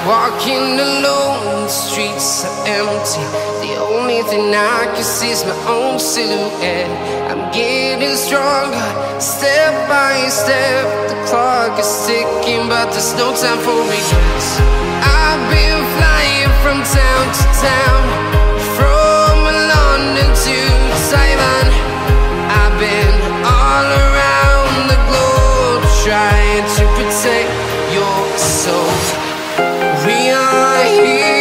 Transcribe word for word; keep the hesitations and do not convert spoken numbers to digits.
Walking alone, the streets are empty. The only thing I can see is my own silhouette. I'm getting stronger, step by step. The clock is ticking, but there's no time for regrets. I've been flying from town to town, from London to Taiwan. I've been all around the globe, trying to protect your soul. We are here.